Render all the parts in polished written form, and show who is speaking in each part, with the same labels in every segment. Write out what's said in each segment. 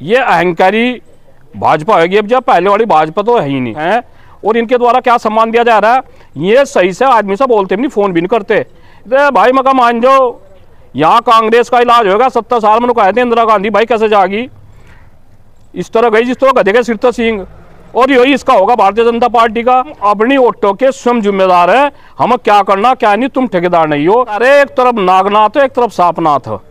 Speaker 1: ये अहंकारी भाजपा होगी। अब जब पहले वाली भाजपा तो है ही नहीं है, और इनके द्वारा क्या सम्मान दिया जा रहा है, ये सही से आदमी से बोलते नहीं, फोन भी नहीं करते। भाई मका मान जाओ, यहाँ कांग्रेस का इलाज होगा। 70 साल में कहते इंदिरा गांधी भाई कैसे जागी, इस तरह गई जिस तरह गधे के सिर सिंह, और यही इसका होगा भारतीय जनता पार्टी का। अपनी वोटों के स्वयं जिम्मेदार है, हम क्या करना क्या नहीं, तुम ठेकेदार नहीं हो। अरे एक तरफ नागनाथ है, एक तरफ सापनाथ है,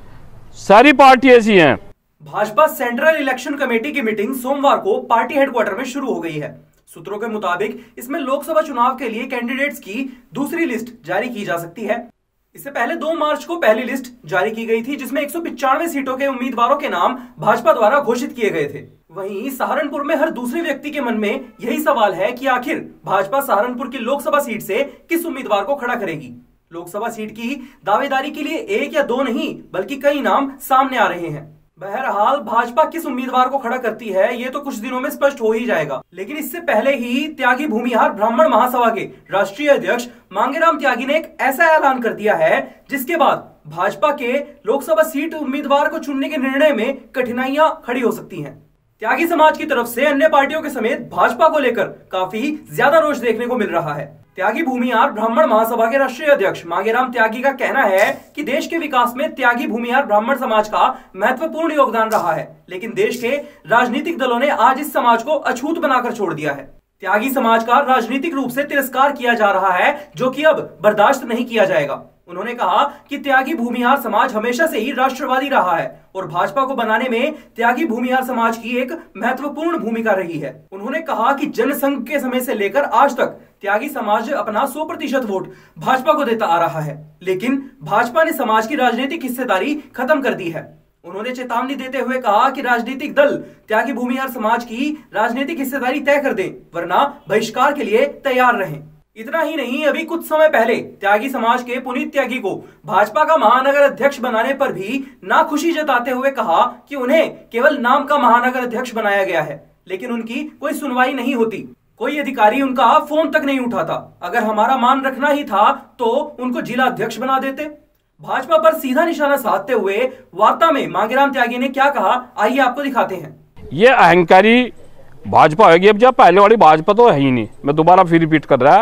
Speaker 1: सारी पार्टी ऐसी है।
Speaker 2: भाजपा सेंट्रल इलेक्शन कमेटी की मीटिंग सोमवार को पार्टी हेडक्वार्टर में शुरू हो गई है। सूत्रों के मुताबिक इसमें लोकसभा चुनाव के लिए कैंडिडेट्स की दूसरी लिस्ट जारी की जा सकती है। इससे पहले 2 मार्च को पहली लिस्ट जारी की गई थी, जिसमें 195 सीटों के उम्मीदवारों के नाम भाजपा द्वारा घोषित किए गए थे। वहीं सहारनपुर में हर दूसरे व्यक्ति के मन में यही सवाल है कि आखिर भाजपा सहारनपुर की लोकसभा सीट से किस उम्मीदवार को खड़ा करेगी। लोकसभा सीट की दावेदारी के लिए 1 या 2 नहीं बल्कि कई नाम सामने आ रहे हैं। बहरहाल भाजपा किस उम्मीदवार को खड़ा करती है ये तो कुछ दिनों में स्पष्ट हो ही जाएगा। लेकिन इससे पहले ही त्यागी भूमिहार ब्राह्मण महासभा के राष्ट्रीय अध्यक्ष मांगेराम त्यागी ने एक ऐसा ऐलान कर दिया है जिसके बाद भाजपा के लोकसभा सीट उम्मीदवार को चुनने के निर्णय में कठिनाइयां खड़ी हो सकती हैं। त्यागी समाज की तरफ से अन्य पार्टियों के समेत भाजपा को लेकर काफी ज्यादा रोष देखने को मिल रहा है। त्यागी भूमिहार ब्राह्मण महासभा के राष्ट्रीय अध्यक्ष मांगेराम त्यागी का कहना है कि देश के विकास में त्यागी भूमिहार ब्राह्मण समाज का महत्वपूर्ण योगदान रहा है, लेकिन देश के राजनीतिक दलों ने आज इस समाज को अछूत बनाकर छोड़ दिया है। त्यागी समाज का राजनीतिक रूप से तिरस्कार किया जा रहा है, जो कि अब बर्दाश्त नहीं किया जाएगा। उन्होंने कहा कि त्यागी भूमिहार समाज हमेशा से ही राष्ट्रवादी रहा है और भाजपा को बनाने में त्यागी भूमिहार समाज की एक महत्वपूर्ण भूमिका रही है। उन्होंने कहा कि जनसंघ के समय से लेकर आज तक त्यागी समाज अपना 100% वोट भाजपा को देता आ रहा है, लेकिन भाजपा ने समाज की राजनीतिक हिस्सेदारी खत्म कर दी है। उन्होंने चेतावनी देते हुए कहा कि राजनीतिक दल त्यागी भूमिहार समाज की राजनीतिक हिस्सेदारी तय कर दें, वरना बहिष्कार के लिए तैयार रहें। इतना ही नहीं, अभी कुछ समय पहले त्यागी समाज के पुनीत त्यागी को भाजपा का महानगर अध्यक्ष बनाने पर भी नाखुशी जताते हुए कहा कि उन्हें केवल नाम का महानगर अध्यक्ष बनाया गया है, लेकिन उनकी कोई सुनवाई नहीं होती, कोई अधिकारी उनका फोन तक नहीं उठाता। अगर हमारा मान रखना ही था तो उनको जिला अध्यक्ष बना देते। भाजपा पर सीधा निशाना साधते हुए वार्ता में मांगेराम त्यागी ने क्या कहा, आइए आपको दिखाते हैं।
Speaker 1: ये अहंकारी भाजपा होगी। अब जब पहले वाली भाजपा तो है ही नहीं, मैं दोबारा फिर रिपीट कर रहा।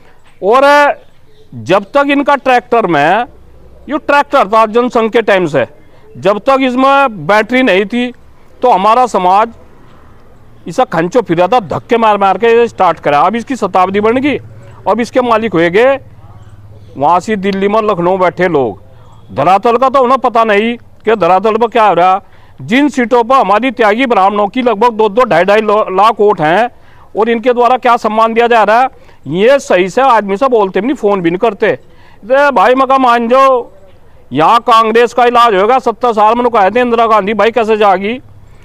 Speaker 1: और जब तक इनका ट्रैक्टर में, ये ट्रैक्टर था जनसंघ के टाइम से, जब तक इसमें बैटरी नहीं थी तो हमारा समाज इसे खंचो फिरा था, धक्के मार मार के स्टार्ट करा। अब इसकी शताब्दी बन गई, अब इसके मालिक हुए गए वहाँ से दिल्ली में लखनऊ बैठे लोग। धरातल का तो उन्हें पता नहीं कि धरातल पर क्या हो रहा। जिन सीटों पर हमारी त्यागी ब्राह्मणों की लगभग 2-2, 2.5 लाख वोट हैं और इनके द्वारा क्या सम्मान दिया जा रहा है, ये सही से आदमी से बोलते नहीं, फोन भी नहीं करते। भाई मका मान जाओ, यहाँ कांग्रेस का इलाज होगा। 70 साल में कहते इंदिरा गांधी भाई कैसे जागी,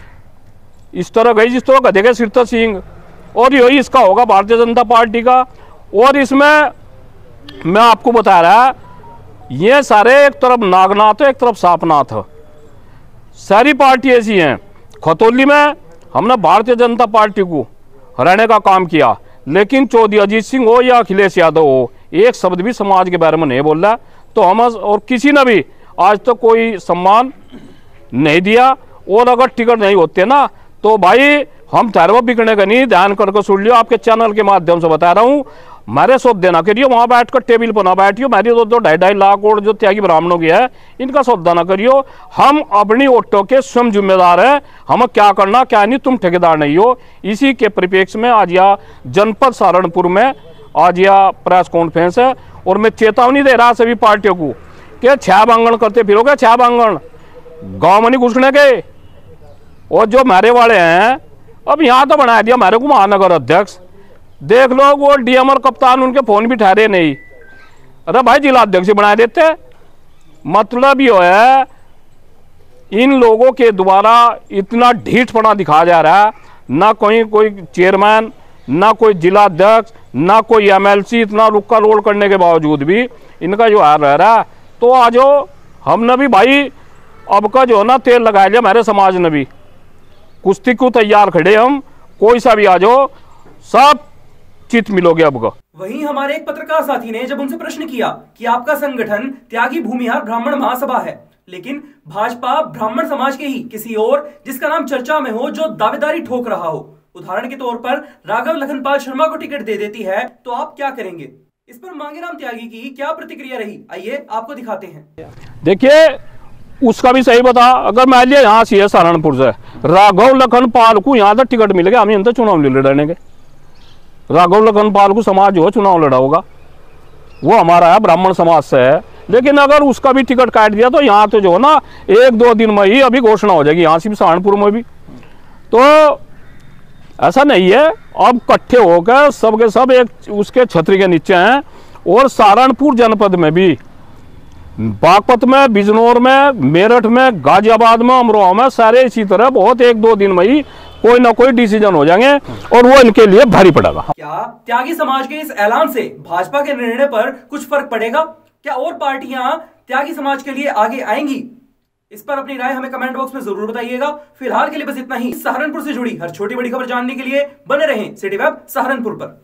Speaker 1: इस तरह गई जिस तरह गधे के सिर सिंह, और यही इसका होगा भारतीय जनता पार्टी का। और इसमें मैं आपको बता रहा, ये सारे एक तरफ नागनाथ है, एक तरफ सापनाथ है, सारी पार्टी ऐसी हैं। खतौली में हमने भारतीय जनता पार्टी को हराने का काम किया, लेकिन चौधरी अजीत सिंह हो या अखिलेश यादव हो, एक शब्द भी समाज के बारे में नहीं बोल रहा। तो हम और किसी ने भी आज तक कोई सम्मान नहीं दिया। और अगर टिकट नहीं होते ना तो भाई हम ठहरवा बिकने का नहीं, ध्यान करके सुन लियो। आपके चैनल के माध्यम से बता रहा हूँ, मेरे सौदे ना करियो, वहाँ बैठकर टेबल पर ना बैठियो। मेरी 2-2, 2.5 लाख वोट जो त्यागी ब्राह्मणों की है, इनका सौदा ना करियो। हम अपनी वोटों के स्वयं जिम्मेदार है, हम क्या करना क्या नहीं, तुम ठेकेदार नहीं हो। इसी के परिप्रेक्ष्य में आज यह जनपद सहारनपुर में आज यह प्रेस कॉन्फ्रेंस है। और मैं चेतावनी दे रहा सभी पार्टियों को कि छह बांगण करते फिरोगे, छह बांगण गाँव में नहीं घुसने के। और जो मेरे वाले हैं, अब यहाँ तो बना दिया मेरे को महानगर अध्यक्ष, देख लो वो डीएम और कप्तान उनके फोन भी ठहरे नहीं। अरे भाई जिला अध्यक्ष बना देते। मतलब ये है इन लोगों के द्वारा इतना ढीठपना दिखाया जा रहा है, ना कोई चेयरमैन, ना कोई जिला अध्यक्ष, ना कोई एमएलसी, इतना रुक्का रोल करने के बावजूद भी इनका जो हाल रह रहा है। तो आज हमने भी भाई अब का जो है ना तेल लगा लिया, हमारे समाज ने भी कुश्ती को तैयार खड़े, हम कोई सा भी आ जाओ सब चित मिलोगे अब का।
Speaker 2: वहीं हमारे एक पत्रकार साथी ने जब उनसे प्रश्न किया कि आपका संगठन त्यागी भूमिहार ब्राह्मण महासभा है, लेकिन भाजपा ब्राह्मण समाज के ही किसी और जिसका नाम चर्चा में हो, जो दावेदारी ठोक रहा हो, उदाहरण के तौर पर राघव लखनपाल शर्मा को टिकट दे देती है, तो आप क्या करेंगे? इस पर मांगेराम त्यागी की क्या प्रतिक्रिया रही, आइए आपको दिखाते हैं।
Speaker 1: देखिए, उसका भी सही बता, अगर मान लिया यहाँ से सहारनपुर से राघव लखनपाल को यहाँ तक टिकट मिल गया, हम यहाँ तक चुनाव नहीं लड़ने के। राघव लखनपाल को समाज जो चुनाव लड़ा होगा वो हमारा है, ब्राह्मण समाज से है, लेकिन अगर उसका भी टिकट काट दिया तो यहाँ तो जो है ना 1-2 दिन में ही अभी घोषणा हो जाएगी, यहाँ से भी सहारनपुर में भी। तो ऐसा नहीं है, अब इकट्ठे होकर सबके सब एक उसके छतरी के नीचे हैं। और सहारनपुर जनपद में भी, बागपत में, बिजनौर में, मेरठ में, गाजियाबाद में, अमरोहा में, सारे इसी तरह बहुत 1-2 दिन में ही कोई ना कोई डिसीजन हो जाएंगे और वो इनके लिए भारी पड़ेगा।
Speaker 2: क्या त्यागी समाज के इस ऐलान से भाजपा के निर्णय पर कुछ फर्क पड़ेगा? क्या और पार्टियां त्यागी समाज के लिए आगे आएंगी? इस पर अपनी राय हमें कमेंट बॉक्स में जरूर बताइएगा। फिलहाल के लिए बस इतना ही। सहारनपुर से जुड़ी हर छोटी बड़ी खबर जानने के लिए बने रहें सिटी वेब सहारनपुर पर।